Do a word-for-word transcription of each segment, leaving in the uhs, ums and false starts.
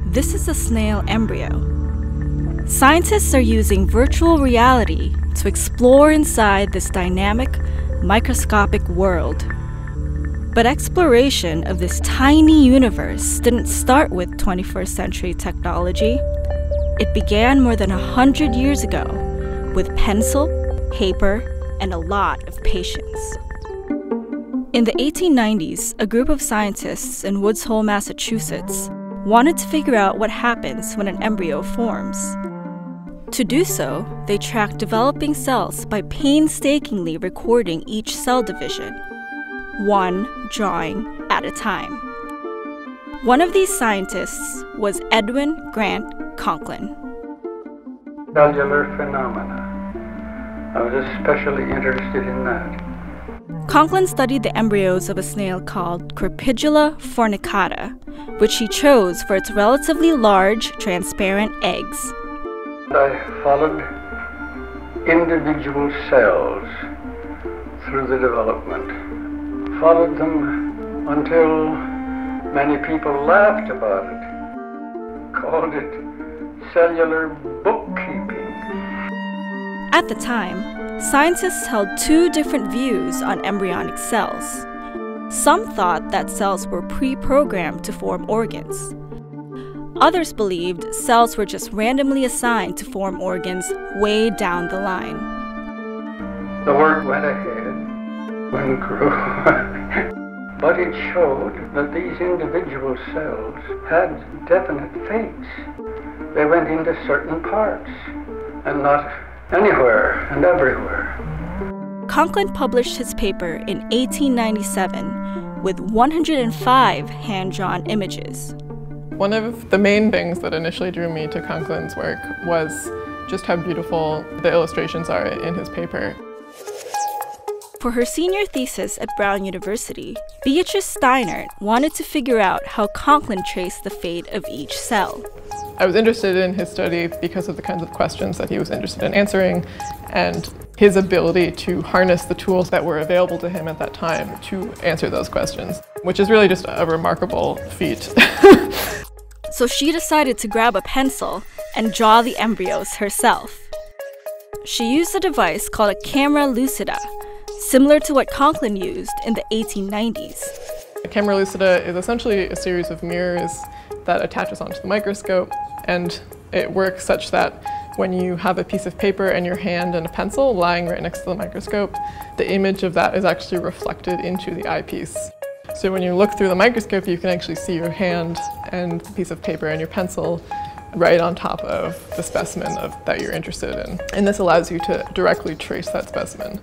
This is a snail embryo. Scientists are using virtual reality to explore inside this dynamic, microscopic world. But exploration of this tiny universe didn't start with twenty-first century technology. It began more than a hundred years ago with pencil, paper, and a lot of patience. In the eighteen nineties, a group of scientists in Woods Hole, Massachusetts, wanted to figure out what happens when an embryo forms. To do so, they tracked developing cells by painstakingly recording each cell division, one drawing at a time. One of these scientists was Edwin Grant Conklin. Cellular phenomena. I was especially interested in that. Conklin studied the embryos of a snail called Crepidula fornicata, which he chose for its relatively large, transparent eggs. I followed individual cells through the development. Followed them until many people laughed about it, called it cellular bookkeeping. At the time, scientists held two different views on embryonic cells. Some thought that cells were pre-programmed to form organs. Others believed cells were just randomly assigned to form organs way down the line. The work went ahead and grew, but it showed that these individual cells had definite fates. They went into certain parts and not anywhere and everywhere. Conklin published his paper in eighteen ninety-seven with one hundred five hand-drawn images. One of the main things that initially drew me to Conklin's work was just how beautiful the illustrations are in his paper. For her senior thesis at Brown University, Beatrice Steinert wanted to figure out how Conklin traced the fate of each cell. I was interested in his study because of the kinds of questions that he was interested in answering and his ability to harness the tools that were available to him at that time to answer those questions, which is really just a remarkable feat. So she decided to grab a pencil and draw the embryos herself. She used a device called a camera lucida, similar to what Conklin used in the eighteen nineties. A camera lucida is essentially a series of mirrors that attaches onto the microscope, and it works such that when you have a piece of paper and your hand and a pencil lying right next to the microscope, the image of that is actually reflected into the eyepiece. So when you look through the microscope, you can actually see your hand and the piece of paper and your pencil right on top of the specimen of, that you're interested in. And this allows you to directly trace that specimen.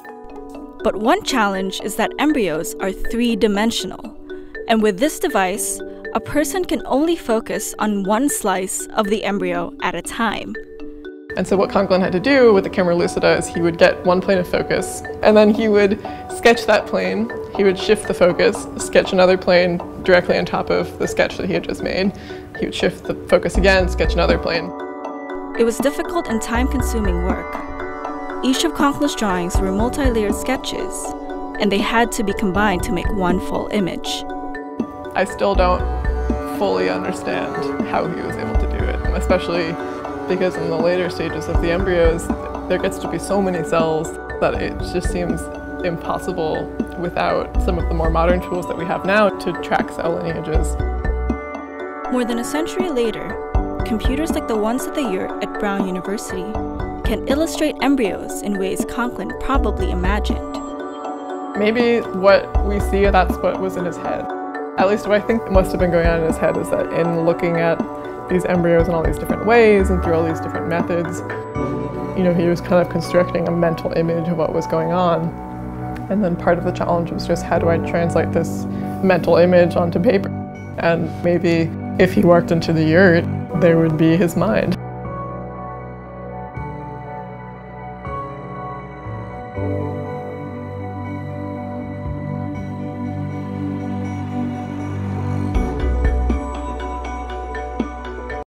But one challenge is that embryos are three-dimensional. And with this device, a person can only focus on one slice of the embryo at a time. And so what Conklin had to do with the camera lucida is he would get one plane of focus, and then he would sketch that plane, he would shift the focus, sketch another plane directly on top of the sketch that he had just made. He would shift the focus again, sketch another plane. It was difficult and time-consuming work. Each of Conklin's drawings were multi-layered sketches, and they had to be combined to make one full image. I still don't fully understand how he was able to do it, especially because in the later stages of the embryos, there gets to be so many cells that it just seems impossible without some of the more modern tools that we have now to track cell lineages. More than a century later, computers like the ones at the yurt at Brown University can illustrate embryos in ways Conklin probably imagined. Maybe what we see, that's what was in his head. At least what I think must have been going on in his head is that in looking at these embryos in all these different ways and through all these different methods, you know, he was kind of constructing a mental image of what was going on. And then part of the challenge was just how do I translate this mental image onto paper? And maybe if he walked into the yurt, there would be his mind. Thank you.